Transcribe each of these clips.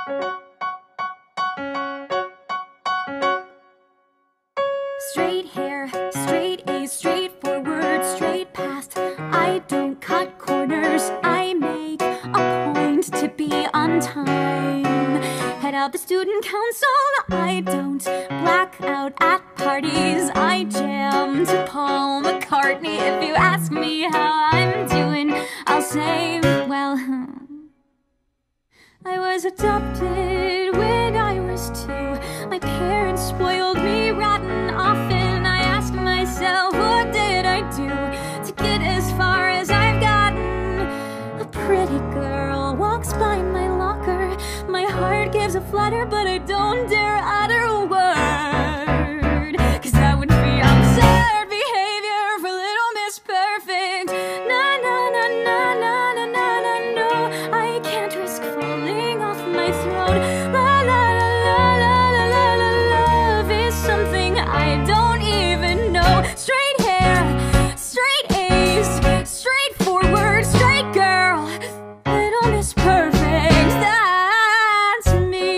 Straight hair, straight A's, straightforward, straight path. I don't cut corners, I make a point to be on time. Head out the student council, I don't black out at parties. I jam to Paul McCartney. If you ask me how I'm doing, I'll say, well, I was adopted when I was 2. My parents spoiled me rotten often. I asked myself, what did I do to get as far as I've gotten? A pretty girl walks by my locker. My heart gives a flutter, but I don't dare utter a word, 'cause that would be absurd behavior for little Miss Perfect. Na na na na na na na na no, I can't risk falling off my throne. La la la la la la la la, love is something I don't even know. Straight hair, straight A's, straightforward, straight girl, little Miss Perfect, that's me.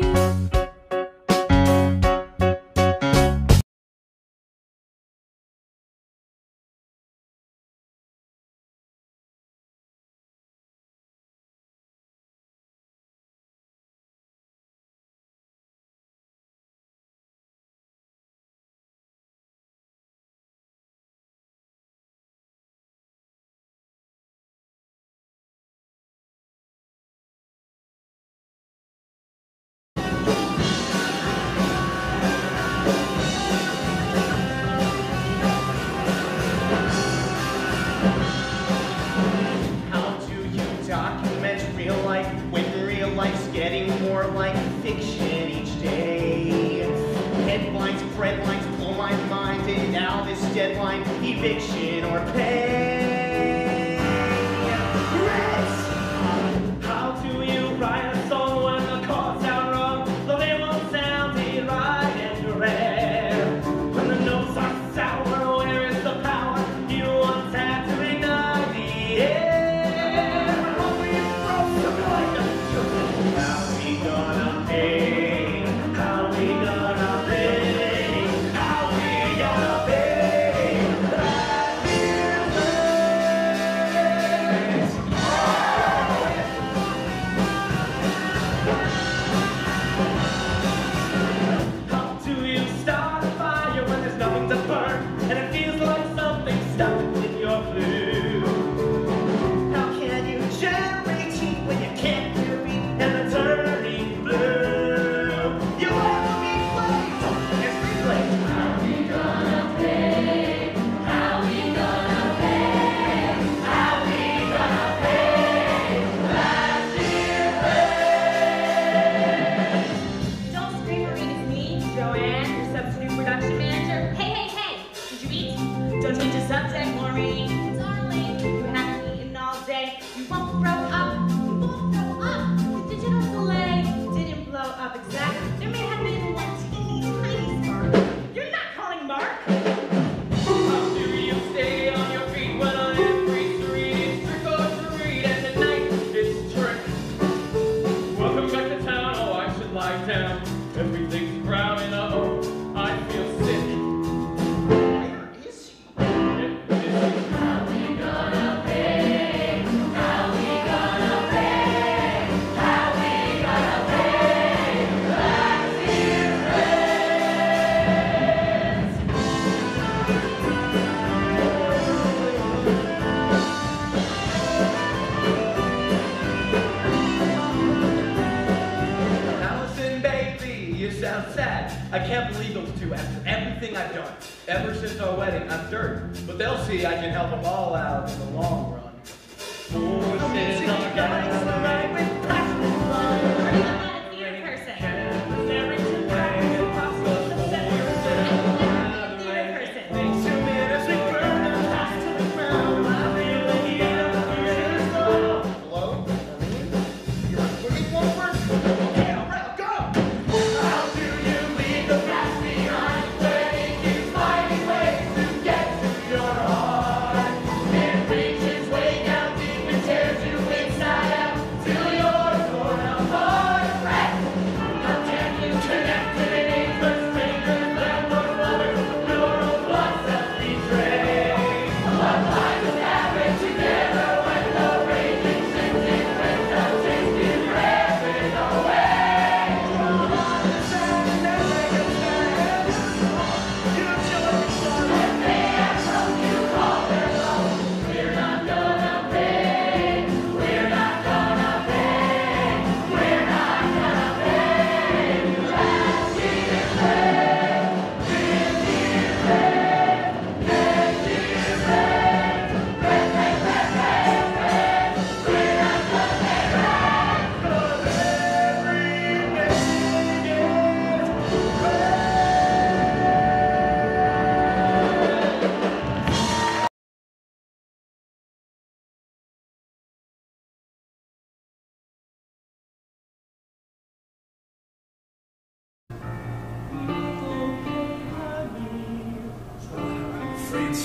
How do you document real life when real life's getting more like fiction each day? Headlines, breadlines blow my mind, and now this deadline, eviction or pay. Rats! How do you write a song when the chords sound wrong? The lyrics sounded right and rare. When the notes are sour, where is the power? You once had to ignite the air. How we gonna pay? How we gonna pay? How we gonna pay? That difference. How do you start a fire when there's nothing to burn, and it feels like something's stuck in your blue? How can you generate heat when you can't hear a beat and it's turning blue? You have to be played, it's replayed. How we gonna pay? How we gonna pay? How we gonna pay? That difference. Don't scream or read, it's me, Joanne, your substitute production manager. Hey, hey, hey, did you eat? Don't change the subject, Maureen. Darling, you haven't eaten all day. You won't throw up, you won't throw up. The digital delay didn't blow up exactly. There may have been one teeny tiny spark. You're not calling Mark. How do you stay on your feet when I am free to read? It's trick or treat, and tonight it's trick. Welcome back to town, oh I should lie down. Everything's crowding, oh I feel sick. Where is he? How we gonna pay? How we gonna pay? How we gonna pay? That difference. Allison, baby, you sound sad. I can't believe those two after everything I've done. Ever since our wedding, I'm dirt. But they'll see I can help them all out in the long run. Voices are gathering with passionate love. Are you not a theater person? Narration practice impossible to set yourself. Theater person. Thanks to me as we burn and pass to the ground. I feel the heat of the creator's love. Hello? You're looking forward? Okay, all right, go! How do you leave the past behind when it keeps finding ways to get to your heart? It reaches way down deep and tears you inside out till you're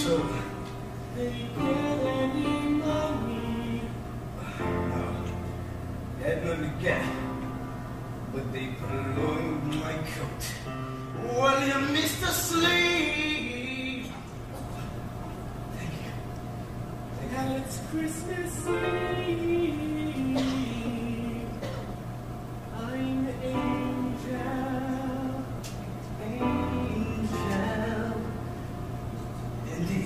so they get any money. No, they had none to get, but they put it on my coat. Well, you missed a sleep. Thank you. Now it's Christmas Eve. I'm angel, angel. Indeed.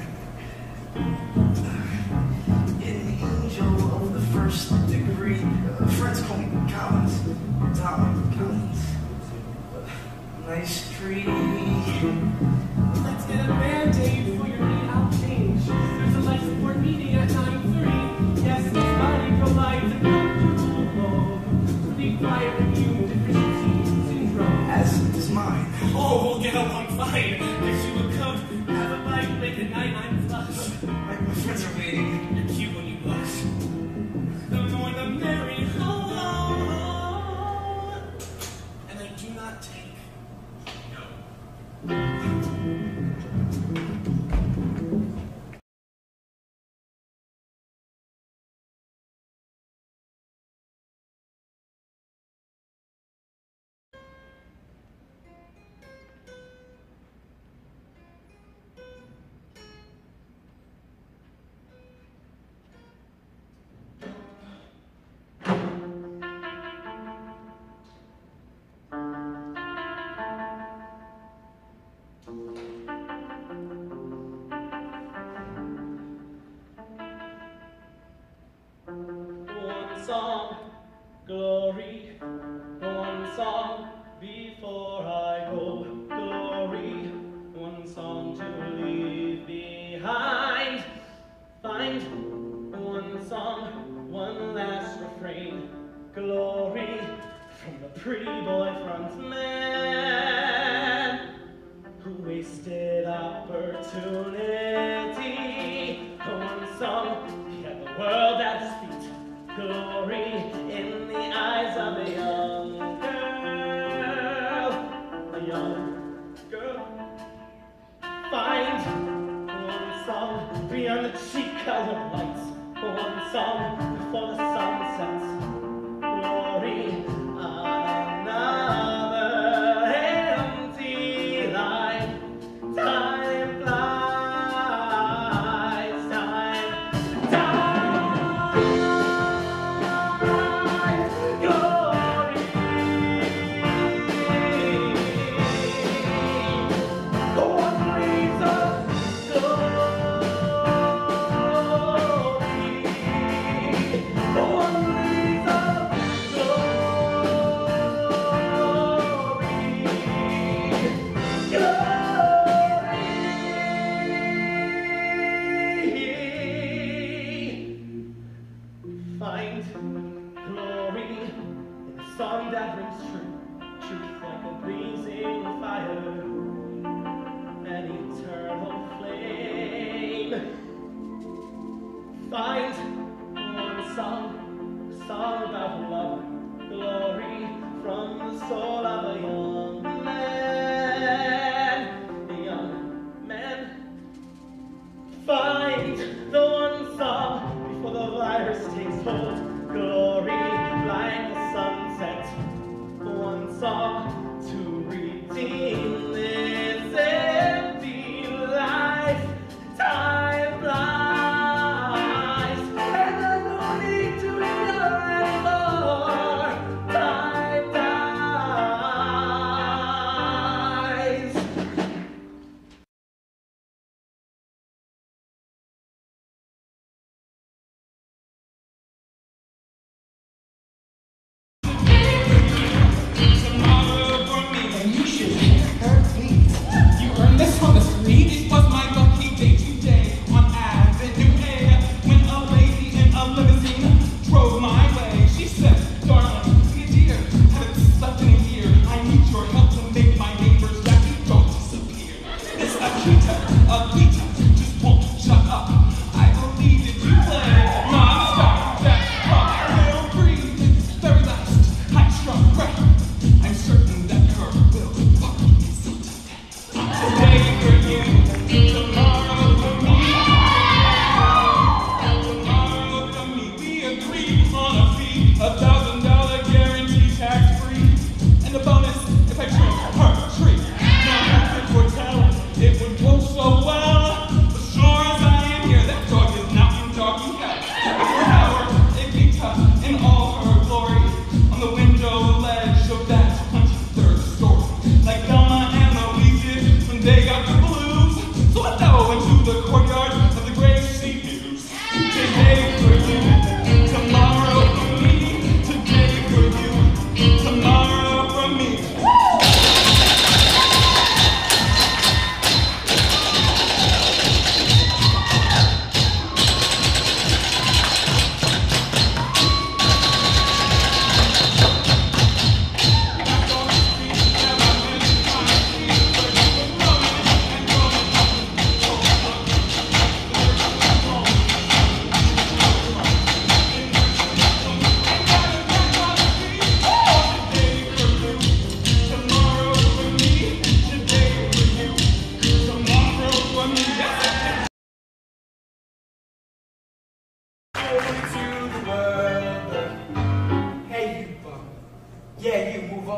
An angel of the first degree. Friends call me Collins. Tom Collins. Nice tree. Let's get a band-aid for your knee-out change. There's a life support meeting at 9:30. Yes, this body provides a comfortable home for the acquired immune deficiency syndrome. As is mine. Oh, we'll get along fine. If you would come, have a bite, late at night, I'm flush. My friends are waiting. You're cute when you blush. I'm going to marry home. And I do not take no. One song, glory. One song before I go, glory. One song to leave behind. Find one song, one last refrain, glory from the pretty boy frontman who wasted opportunity. One song, he had the world at his feet, glory in the eyes of a young girl, a young girl. Find one song beyond the cheek-colored lights, one song before the sun sets, glory on another empty line. Time flies, time dies, glory. What leaves us, find glory in a song that rings true, truth like a blazing fire, an eternal flame. Find one song, a song about love, glory from the soul of a young man, a young man. Find the one song before the virus takes hold, glory like the sunset.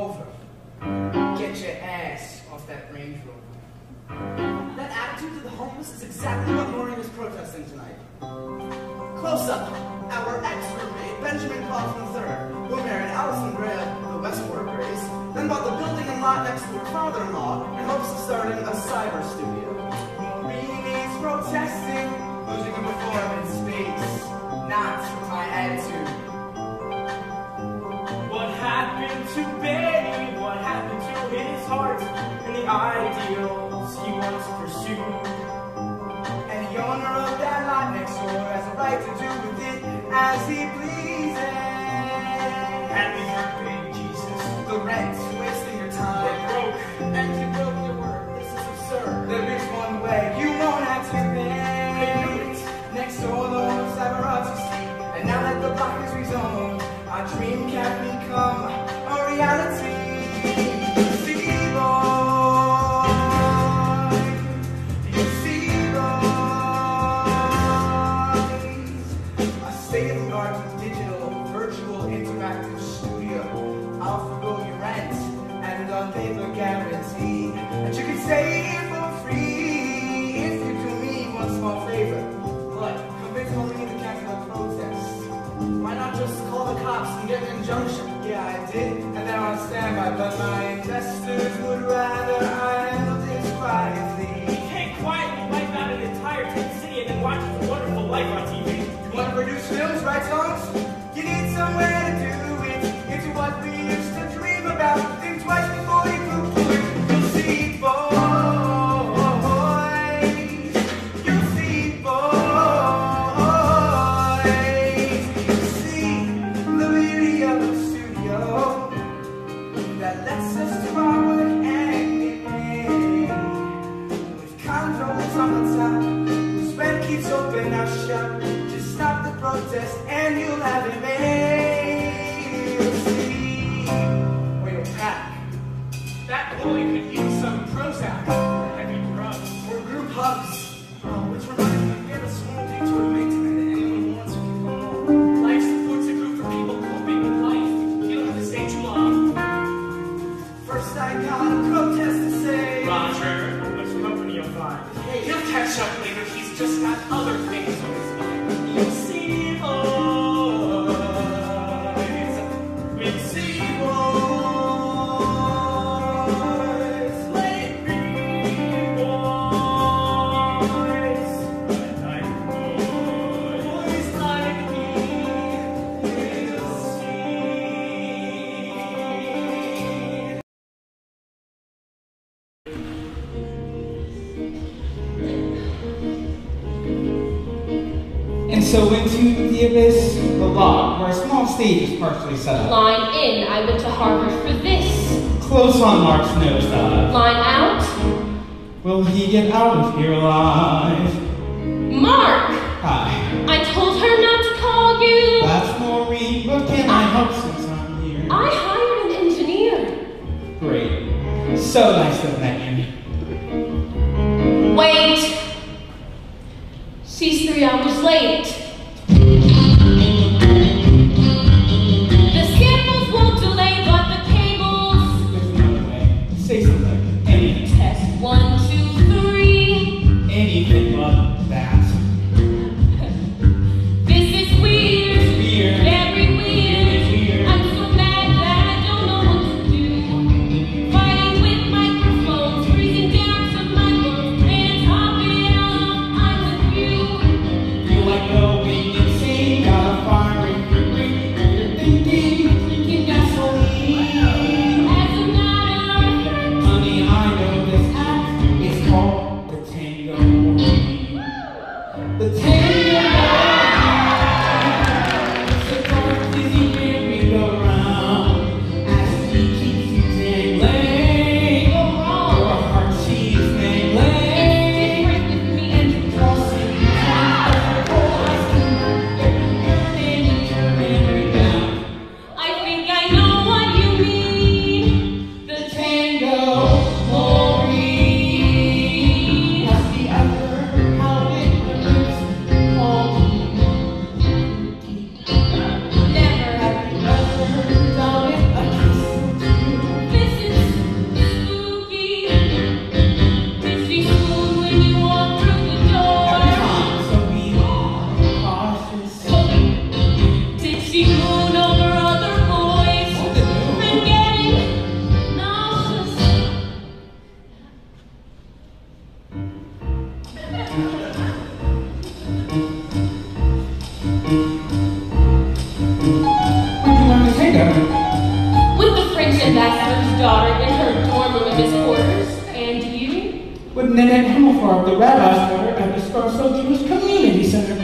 over. Get your ass off that Range Rover. That attitude to the homeless is exactly what Maureen is protesting tonight. Close up, our ex-roommate, Benjamin Kaufman III, who married Allison Gray of the Westport Grays, then bought the building and lot next to her father-in-law in hopes of starting a cyber studio. Maureen is protesting, losing a performance space, not my attitude. What happened to Benny? What happened to his heart and the ideals he once pursued? And the owner of that lot next door has a right to do with it as he pleases. Happy birthday, Jesus. The rent, wasting your time. You're broke. And you broke your word. This is absurd. There is one way you won't have to pay. Next door, the owners have a right to see. And now that the block is rezoned, our dream can become a reality. See, boy. You see, boys. A state-of-the-art digital, virtual, interactive studio. I'll forgo your rent and on paper guarantee that you can stay for free if you do me one small favor. But convince Maureen to cancel the protest. Why not just call the cops and get an injunction? Yeah, I did, and they're on standby, but my investors would rather I handle this quietly. You can't quietly wipe out an entire tent city and then watch It's a Wonderful Life on TV. You want to produce films, write songs? You need somewhere to do it. It's what we used to dream about. Think twice before you poo-poo it. You'll see, boys. You'll see, boys. You'll see the beauty of the studio that lets us do our work and get paid. With controls on the top, whose rent keeps open our shop. Just stop the protest and you'll have it made. You'll see. Or you'll pack. That boy could use some Prozac or heavy drugs. Or group hugs. Which reminds me, we have a small detour to make tonight that anyone wants to come along. Life supports a group for people coping with life. You don't have to stay too long. First I got a protest to say. Roger, what's company you'll find? Hey, He'll catch up later. He's just got other things on his mind. You'll see, boys. We'll see, boys. Let it be, boys. Like boys. Boys like me. We'll see. And so into the abyss, the log, where a small stage is partially set up. Line in, I went to Harvard for this. Close on Mark's nosedive. Line out, Will he get out of here alive? Mark! Hi, I told her not to call you. that's Maureen. What can I help since I'm here? I hired an engineer. Great. So nice to have met you. Wait. She's 3 hours late. The samples won't delay, but the cables. There's another way. Say something. Anything. Test 1, 2, 3. Anything but that. This is weird. Weird. Very weird. Weird. I'm so mad that I don't know what to do. Fighting with microphones. Nanette Himmelfarb, the rabbi's daughter at the Scarsdale Jewish Community Center.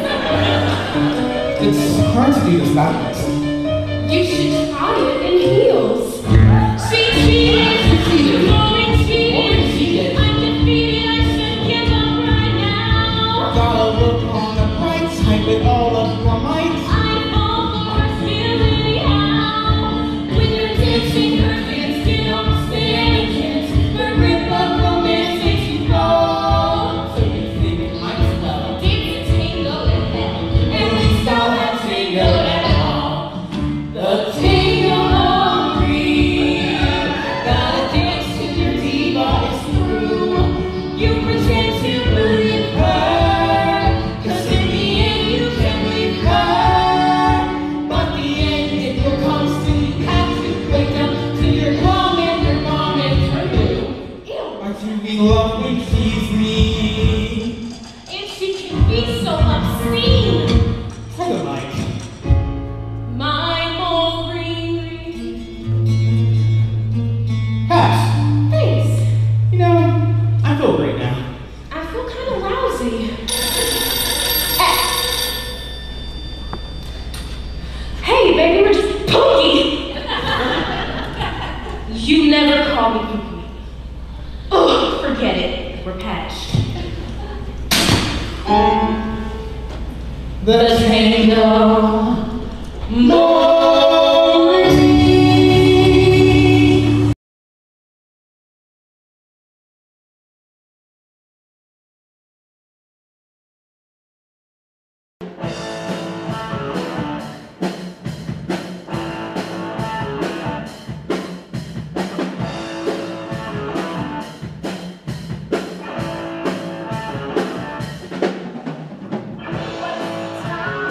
It's hard to do this backwards. You should try it in heels. She cheated. Morning cheated. I'm defeated. I should give up right now. Gotta look on the bright side with all of your might. I fall for her still anyhow. When you're dancing, her hands get on stand. Her rip of romance makes you fall. So you think it might as well dance a tango in hell. At least I'll have tango at all. The tango free. Gotta dance till your diva is through. You pretend to believe her, 'cause in the end you can believe her. But the end it will constantly have to wake up to your mom and her new. Ew. But you be love when she's me. And she can be so obscene. For the mic. My Maureen. Pass. Thanks. You know, I feel great now. I feel kind of lousy. Hey, baby, we're just pookie. You never call me pookie. Ugh, forget it. We're patched. The Tango. Time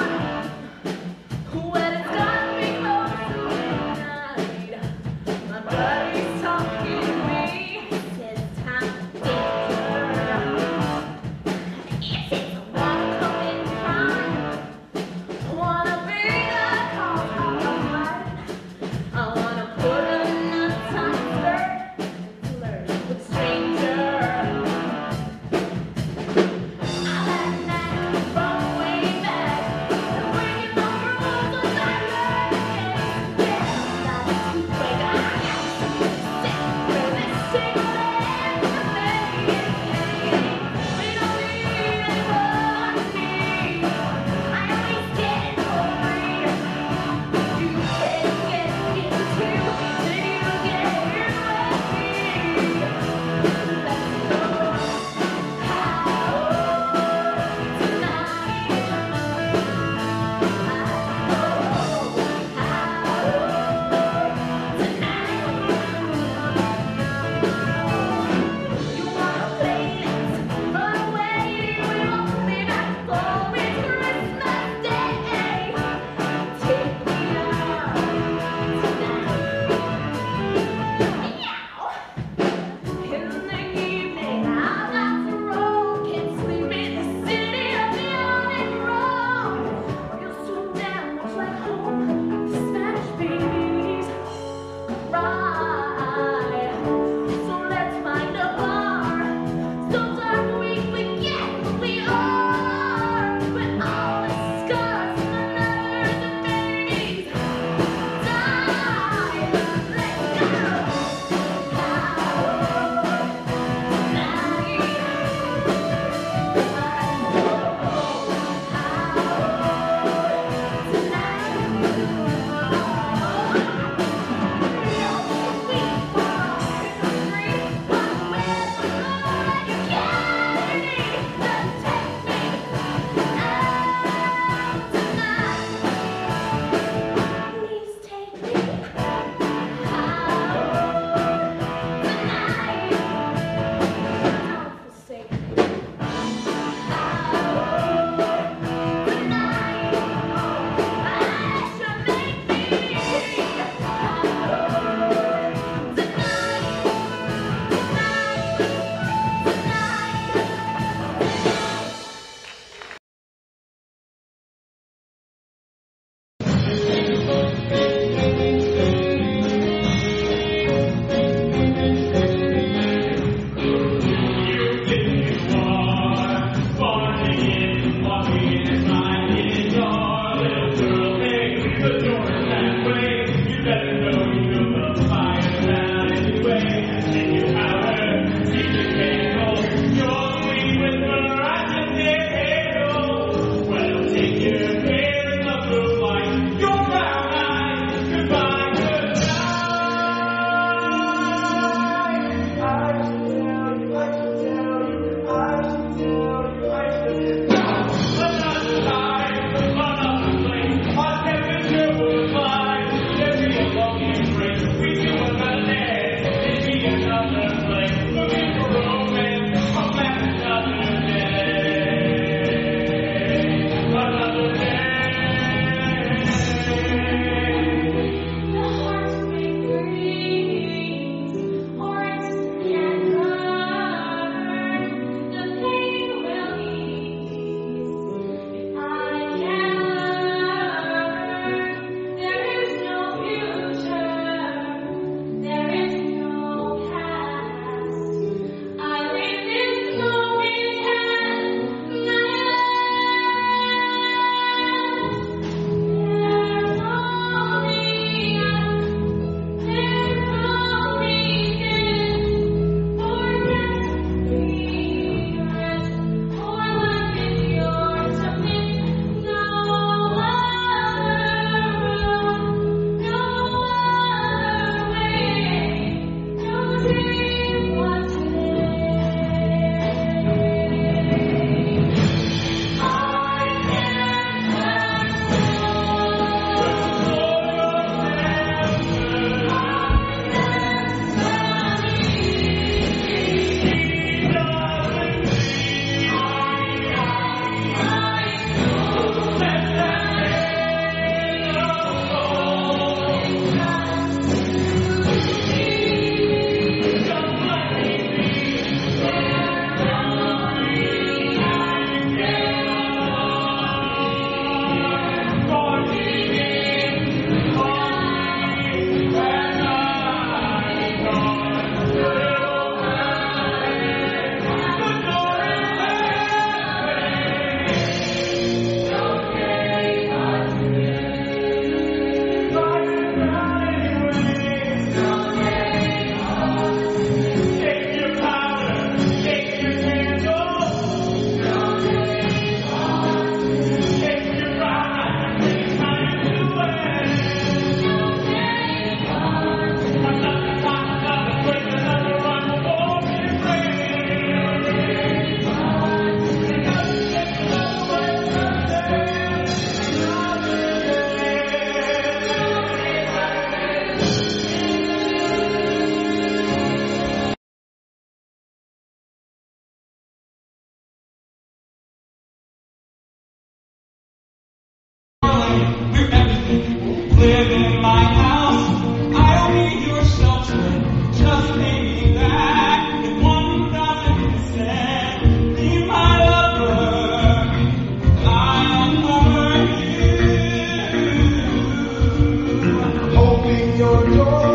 lost. I'll be your shelter. Just pay me back in 1,000%. Be my lover. I'll cover you. Open your door.